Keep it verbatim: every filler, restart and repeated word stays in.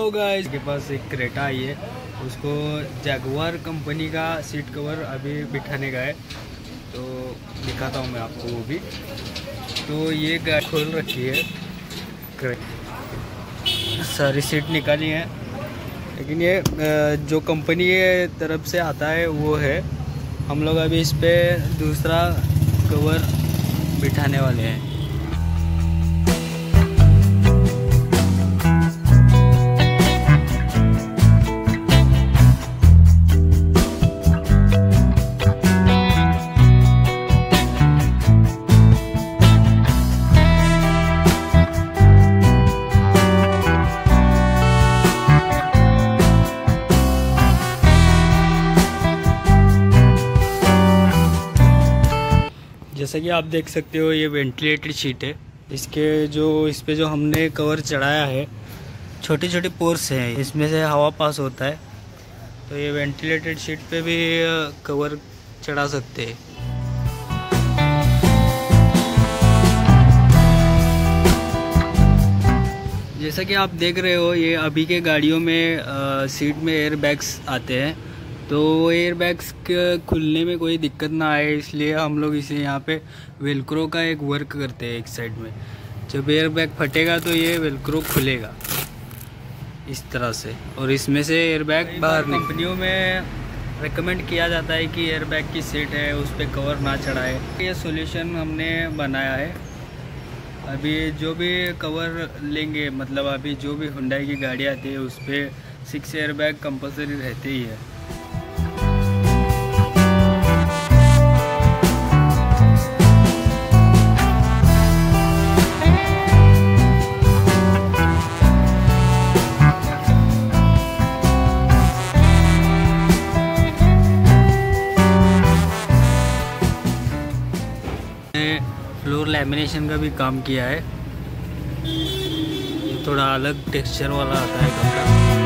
Hello guys, के पास एक Creta आई है, उसको जैगुआर कंपनी का सीट कवर अभी बिठाने का है, तो दिखाता हूँ मैं आपको वो भी। तो ये गाड़ी खोल रखी है, सारी सीट निकाली है, लेकिन ये जो कंपनी के तरफ से आता है वो है। हम लोग अभी इस पे दूसरा कवर बिठाने वाले हैं। जैसा कि आप देख सकते हो, ये वेंटिलेटेड शीट है। इसके जो इस पे जो हमने कवर चढ़ाया है, छोटे छोटे पोर्स हैं, इसमें से हवा पास होता है। तो ये वेंटिलेटेड शीट पे भी कवर चढ़ा सकते हैं। जैसा कि आप देख रहे हो, ये अभी के गाड़ियों में आ, सीट में एयर बैग्स आते हैं, तो एयर बैग्स के खुलने में कोई दिक्कत ना आए, इसलिए हम लोग इसे यहाँ पे वेलक्रो का एक वर्क करते हैं एक साइड में। जब एयर बैग फटेगा तो ये वेलक्रो खुलेगा इस तरह से, और इसमें से एयर बैग बाहर। कंपनियों में रेकमेंड किया जाता है कि एयर बैग की सीट है उस पर कवर ना चढ़ाए। ये सॉल्यूशन हमने बनाया है। अभी जो भी कवर लेंगे, मतलब अभी जो भी हुंडई की गाड़ी आती है उस पर सिक्स एयर बैग कंपलसरी रहते ही है। फ्लोर लैमिनेशन का भी काम किया है। ये थोड़ा अलग टेक्सचर वाला आता है कपड़ा।